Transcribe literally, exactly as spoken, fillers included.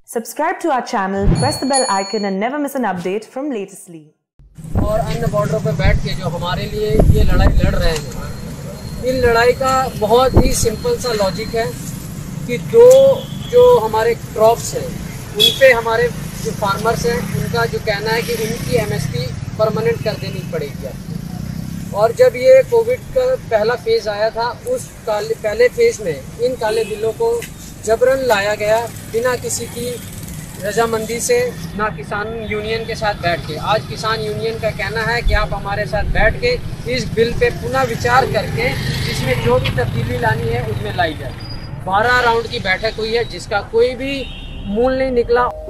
Subscribe to our channel, press the bell icon and never miss an update from latestly. और अन्य बॉर्डरों पर बैठ के जो हमारे लिए ये लड़ाई लड़ रहे हैं, इन लड़ाई का बहुत ही सिंपल सा लॉजिक है कि दो जो हमारे क्रॉप्स हैं उन पे हमारे जो फार्मर्स हैं उनका जो कहना है कि उनकी एमएसपी परमानेंट कर देनी पड़ेगी आपको। और जब ये कोविड का पहला फेज़ आया था, उस काले पहले फेज़ में इन काले बिलों को जबरन लाया गया बिना किसी की रजामंदी से, ना किसान यूनियन के साथ बैठ के। आज किसान यूनियन का कहना है कि आप हमारे साथ बैठ के इस बिल पे पुनः विचार करके इसमें जो भी तब्दीली लानी है उसमें लाई जाए। बारह राउंड की बैठक हुई है जिसका कोई भी मूल नहीं निकला।